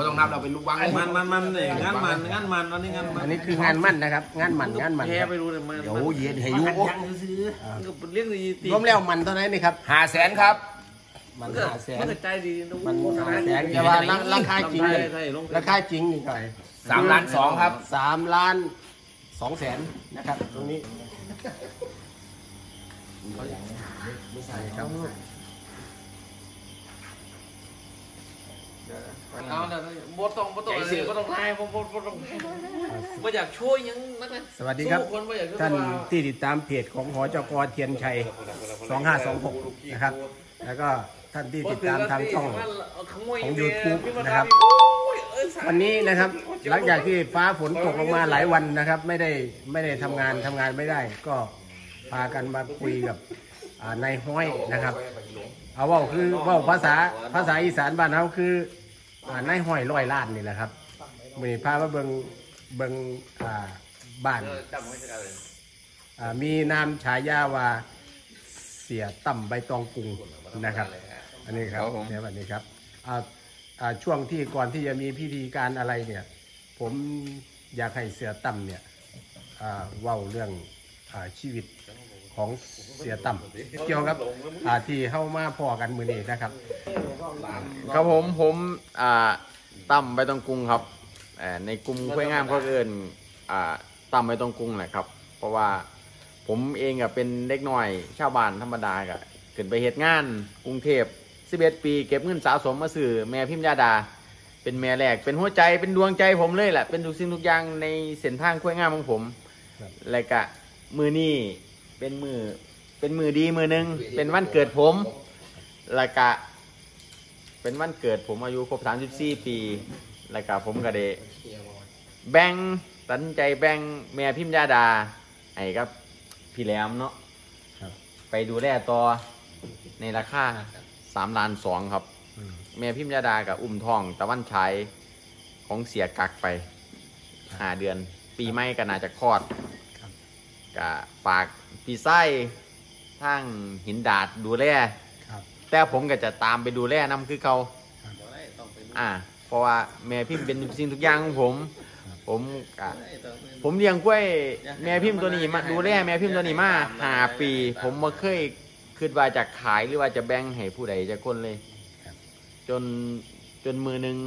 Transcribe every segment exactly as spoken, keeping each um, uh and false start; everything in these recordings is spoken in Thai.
ไม่ต้องนับเราเป็นลูกวังมันมันมันเนี่ยงานมันงานมันอันนี้งานมันอันนี้คืองานมั่นนะครับงานมันงานมันแพ้ไปรู้เลยมันเดี๋ยวเย็นให้ยูยังซื้อก็เป็นเรื่องดีตีรวมแล้วมันเท่านั้นนี่ครับห้าแสนครับมันห้าแสนมันใจดีมันห้าแสนแต่ว่าราคาจริงเลยราคาจริงนี่ก็สามล้านสองครับสามล้านสองแสนนะครับตรงนี้ไม่ใส่ครับเอาเดี๋ยวบดต้องบดต้องอะไรบดต้องไล่บดบดบดต้องไม่อยากช่วยยังนั่นนะสวัสดีครับท่านที่ติดตามเพจของหจก.เทียนชัยสองห้าสองหกนะครับแล้วก็ท่านที่ติดตามทางช่องของ ยูทูบ นะครับวันนี้นะครับหลังจากที่ฟ้าฝนตกลงมาหลายวันนะครับไม่ได้ไม่ได้ทำงานทำงานไม่ได้ก็พากันมาคุยกับนายห้อยนะครับเอาว่าคือว่าภาษาภาษาอีสานบ้านเขาคือนายห้อยร้อยล้านนี่แหละครับมีพามาเบิงเบิงบ้านมีนามฉายาว่าเสียต่ำใบตองกุงนะครับอันนี้ครับเนี่ยวันนี้ครับช่วงที่ก่อนที่จะมีพิธีการอะไรเนี่ยผมอยากให้เสียต่ำเนี่ยเว้าเรื่องชีวิตของเสียต่ำเกี่ยวกับที่เข้ามาพอกันมือนี้นะครับครับผมผมต่ำใบตองกุงครับในกลุ่มคุยงามก็เอิญต่ำใบตองกุงแหละครับเพราะว่าผมเองกับเป็นเด็กน้อยชาวบ้านธรรมดาก็ขึ้นไปเหตุงานกรุงเทพสิบเอ็ดปีเก็บเงินสะสมมาซื้อแม่พิมพ์ยาดาเป็นแม่แรกเป็นหัวใจเป็นดวงใจผมเลยแหละเป็นทุกสิ่งทุกอย่างในเส้นทางคุยงามของผมและก็มือนี้เป็นมือเป็นมือดีมือหนึ่งเป็นวันเกิดผมและก็เป็นวันเกิดผมอายุครบสามสิบสี่ปีและก็ผมก็ได้แบ่งตัดใจแบ่งแม่พิมพ์ยาดาไอ้ครับพี่แหลมเนาะไปดูแลต่อในราคาสามล้านสองครับแม่พิมพ์ยาดากับอุ้มทองตะวันฉายของเสียกักไปห้าเดือนปีใหม่ก็น่าจะคลอดกับฝากพี่ไส้ทั้งหินดาดดูแลแต่ผมก็จะตามไปดูแลนำคือเขาอ่าเพราะว่าแม่พิมพ์เป็นสิ่งทุกอย่างของผมผมกะผมเลี้ยงกล้วยแม่พิมพ์ตัวนี้มาดูแลแม่พิมพ์ตัวนี้มาห้าปีผมมาเคยคิดว่าจะขายหรือว่าจะแบ่งให้ผู้ใดจะคนเลยจนจนมือหนึ่ง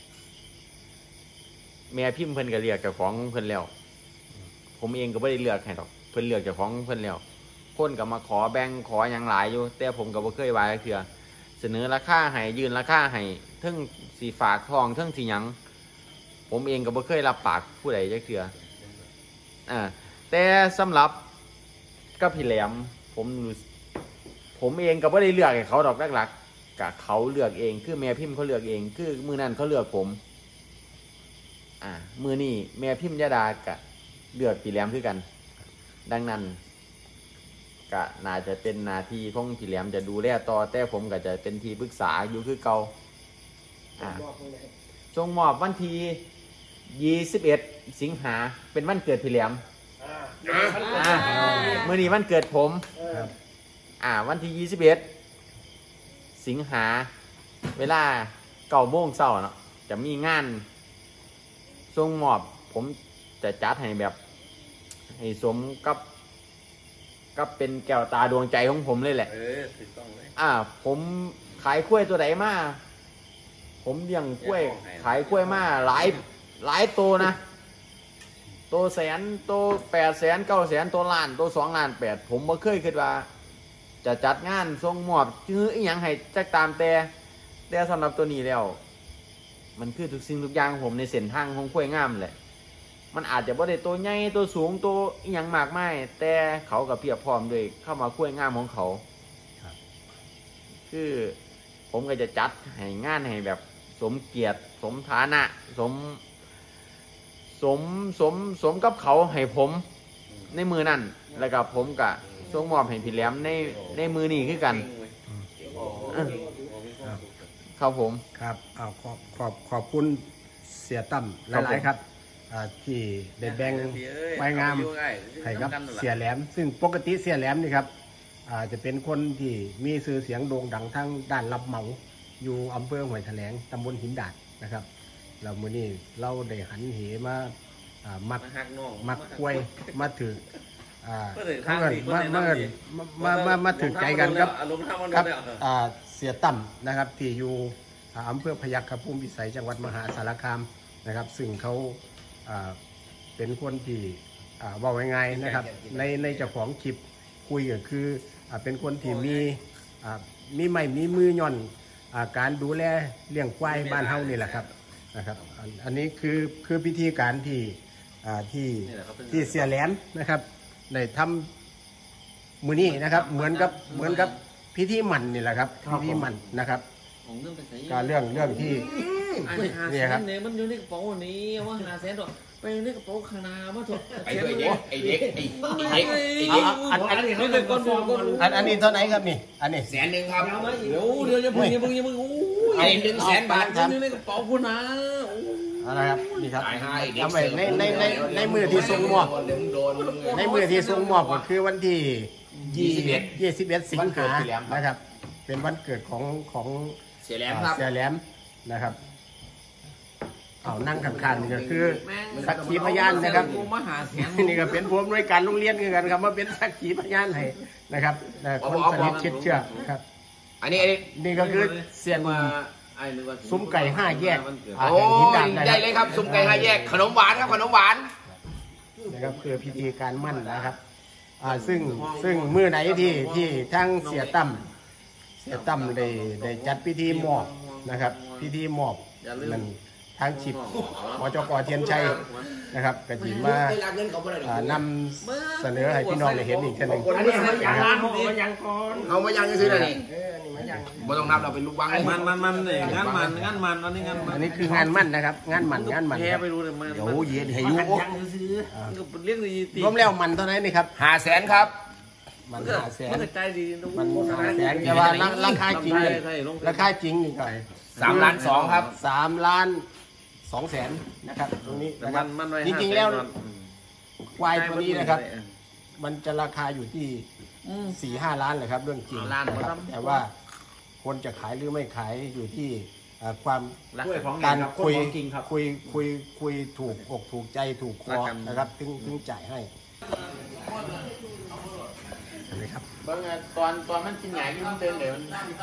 แม่พิมพ์เพิ่นก็เลือกเจ้าของเพิ่นแล้วผมเองก็ไม่ได้เลือกให้ดอกเพิ่นเลือกเจ้าของเพิ่นแล้วคนก็มาขอแบ่งขออย่างหลายอยู่แต่ผมก็บ่เคยวายเถื่อเสนอราคาให้ยืนราคาให้เทิงสีฝากทองเทิงสีหยังผมเองก็บ่เคยรับปากผู้ใดจักเถื่ออ่าแต่สำหรับกับพี่แหลมผมผมเองก็บ่ได้เลือกให้เขาดอกหลักๆกับเขาเลือกเองคือแม่พิมพ์เขาเลือกเองคือมือนั้นเขาเลือกผมอ่ามือนี่แม่พิมพ์ยาดากะเลือกพี่แหลมคือกันดังนั้นก็น่าจะเป็นนาทีของพี่แหลมจะดูแลต่อแต่ผมก็จะเป็นที่ปรึกษาอยู่คือเก่าอ่าส่งมอบวันที่ยี่สิบเอ็ดสิงหาเป็นวันเกิดพี่แหลมอ่าเมื่อนี้วันเกิดผมอ่าวันที่ยี่สิบเอ็ดสิงหาเวลาเก้าโมงเช้าเนาะจะมีงานส่งมอบผมจะจัดให้แบบให้สมกับก็เป็นแก้วตาดวงใจของผมเลยแหละเออถูกต้องเลยอ่าผมขายกล้วยตัวไหนมาผมเลี้ยงกล้วยขายกล้วยมาหลายหลายตัวนะตัวแสนตัวแปดแสนเก้าแสนตัวล้านตัวสองล้านแปดผมไม่เคยคิดว่าจะจัดงานส่งมอบชื่ออีหยังให้จักตามแต่แต่สำหรับตัวนี้แล้วมันคือทุกสิ่งทุกอย่างของผมในเส้นทางของกล้วยงามแหละมันอาจจะบ่ได้ตัวใหญ่ตัวสูงตัวอีหยังมากมายแต่เขากับเพียบพร้อมด้วยเข้ามากล้วยงามของเขาคือผมก็จะจัดให้งานให้แบบสมเกียรติสมฐานะสมสมสมสมกับเขาให้ผมในมือนั่นแล้วก็ผมก็ส่งมอบให้พี่แหลมในในมือนี่คือกันครับผมครับเอาขอบขอบขอบคุณเสียตั้มหลายๆครับที่ได้แบ่งไว้งามให้กับเสียแหลมซึ่งปกติเสียแหลมนี่ครับจะเป็นคนที่มีชื่อเสียงโด่งดังทั้งด้านรับเหมาอยู่อำเภอห้วยแถลงตำบลหินดาดนะครับเรามื้อนี้เราได้หันเหมาอ่ามัดมาหักน้องมัดกล้วยมาถืออ่าเมื่อไหร่ถ้าเกิดเมื่มาอไหร่เมื่อมามามาถือใจกันครับอารมณ์ทำมันครับได้อ่าเสียต่ำนะครับที่อยู่อ่าอำเภอพยัคฆภูมิวิสัยจังหวัดมหาสารคามนะครับ ซึ่งเขาอ่าเป็นคนที่อ่าว่าไว้ไงนะครับ ในในเจ้าของคลิปคุยก็คืออ่าเป็นคนที่มีอ่ามีไม่มีมือย่อนอ่าการดูแลเลี้ยงควายบ้านเฮานี่แหละครับนะครับอันอันนี้คือคือพิธีการที่อ่าที่ที่เสียแหลมนะครับได้ทำมือนี้นะครับ เหมือนกับเหมือนกับพิธีหมันนี่แหละครับพิธีหมันนะครับของเรื่องเป็นไงการเรื่องเรื่องที่ไอ้หาแสนเนี่ยมันอยู่ในกระเป๋านี้ว่าหาแสนดอกไปในกระเป๋าข้างหน้ามาถกไอ้เด็กไอ้เด็กไอ้เด็กไอ้เด็กอันอันนี้เขาเป็นก้อนบอลก้อนอันอันนี้เท่าไหร่ครับนี่อันนี้แสนหนึ่งครับเดี๋ยวเดี๋ยวอย่าพึ่งอย่าพึ่งอย่าพึ่งโอ้ยไอ้หนึ่งแสนบาทมันอยู่ในกระเป๋าคุณนะเอะไรครับนี่ครับตายห้าไอ้เด็กทำไมในในในในมือที่ทรงมอบโดนโดนในมือที่ทรงมอบก็คือวันที่ยี่สิบเอ็ดยี่สิบเอ็ดสิงวันเกิหาดพี่แหลมครับนะครับ เป็นวันเกิดของของเสียแหลมครับเสียแหลมนะครับเอานั่งข้างๆนี่ก็คือสักขีพยานนะครับมหาแสนนี่ก็เป็นผู้อำนวยการโรงเรียนคือกันครับมาเป็นสักขีพยานให้นะครับแต่คนสนิทชิดเชื่อครับอันนี้ไอ้นี่ก็คือเสียนมาไอ้นึกว่าซุ้มไก่ห้าแยกอ่าโอ้แห่งหินดำยนะคได้รับเลยครับซุ้มไก่ห้าแยกขนมหวานครับขนมหวานนะครับคือพิธีการมั่นนะครับอ่าซึ่งซึ่งเมื่อไหนที่ที่ทั้งเสียตั้มเสียตั้มได้ได้จัดพิธีมอบนะครับ พิธีมอบมันทางฉิบมจกเทียนชัยนะครับกระจิมาได้รับเงินเขาบ่ได้ดอกอ่านำเสนอให้พี่น้องได้เห็นอีกทีหนึ่งอันนี้มันยังนะครับมันยังก่อนเอามายังซื้อเลยนี่บ่ต้องนับเราเป็นลูกบังมันมันมันเนี่ยงานมันงานมันอันนี้งานมันอันนี้คืองานมั่นนะครับ งานมั่นงานมั่นแพ้ครับไปรู้เลยมันเดี๋ยวเย็นให้อยูโอ้เรื่องดีตีรวมแล้วมันเท่านั้นนี่ครับห้าแสนครับมันหาแสนมันใจดีมันหาแสนแต่ว่าราคาจริงเนี่ยราคาจริงนี่ก็สามล้านสองครับสามล้านสองแสนนะครับตรงนี้แต่นะคมัรับนมันไว้จริงๆแล้วควายตัวนี้นะครับ มันจะราคาอยู่ที่สี่ห้าล้านเลยครับ เรื่องจริงนะครับแต่ว่าคนจะขายหรือไม่ขายอยู่ที่เอ่อความ การคุยคุยคุยคุยถูกอกถูกใจถูกคอนะครับถึงถึงจ่ายให้เห็นไหมครับเบิ่งตอนตอนมันกินใหญ่มันเดินเดี๋ยวมัน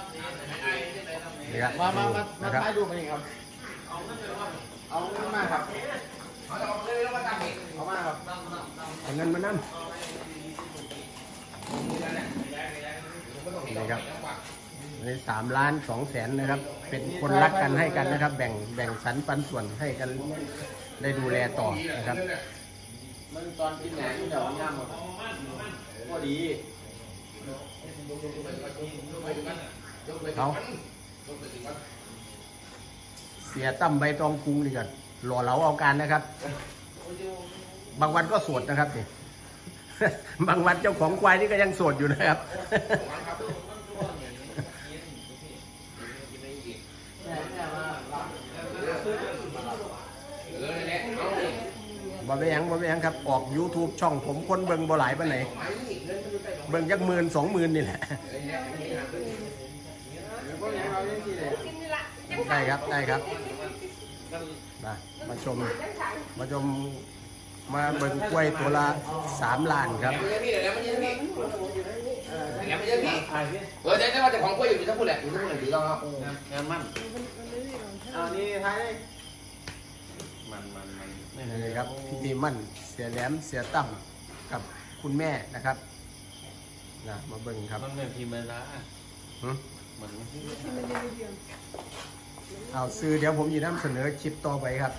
นี่ครับมามามามานะครับถ่ายรูปมานี่ครับ เอามาครับ เอามาครับเอาเงินมานั่นนี่ครับอันนี้สามล้านสองแสนนะครับ เป็นคนรักกันให้กันนะครับ แบ่งแบ่งสรรปันส่วนให้กันได้ดูแลต่อนะครับมันตอนกินใหญ่มันเดี๋ยวมันย่ำหมดพอดีเขาเสียตั้มใบตองกรุงนี่ก็หล่อเหลาเอาการนะครับ บางวันก็โสดนะครับนี่ บางวันเจ้าของควายนี่ก็ยังโสดอยู่นะครับ บ่ไปนหยังบ่ไปนหยังครับ ออก YouTube ช่องผมคนเบิ่งบ่หลายปานไหนเบิ่งจักหมื่นสองหมื่นนี่แหละ ได้ครับได้ครับมามาชมมาชมมาเบิ่งกล้วยตัวละสามล้านครับเดี๋ยวพี่เดี๋ยวมันยังพี่เดี๋ยวมันยังพี่เออเดี๋ยวจะของกล้วยอยู่ทั้งหมดแหละอยู่ทั้งหมดเลยดีแล้วครับงานมันเอานี่ถ่ายมันมันมันนี่ครับพิธีมั่นเสียแหลมเสียตั้มกับคุณแม่นะครับนะมาเบิ่งครับมันเป็นพิมพ์นะหึมันเอาซื้อเดี๋ยวผมจะนำเสนอคลิปต่อไปครับ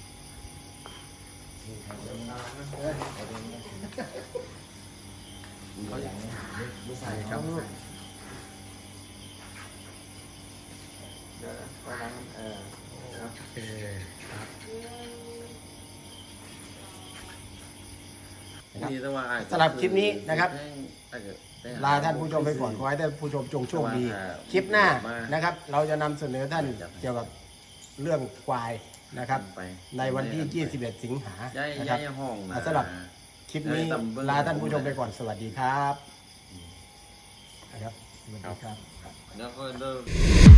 ใส่ครับตอนนั้นเออโอเคครับนี่แต่ว่าสำหรับคลิปนี้นะครับ ลาท่านผู้ชมไปก่อนขอให้ท่านผู้ชมจงโชคดี คลิปหน้านะครับ เราจะนำเสนอท่านเกี่ยวกับเรื่องควายนะครับ ในวันที่ยี่สิบเอ็ดสิงหาย้ายนะคย้ารับยห้องนะสำหรับคลิปนี้ลาท่านผู้ชมไปก่อนสวัสดีครับนะครับสวัสดีครับแล้วก็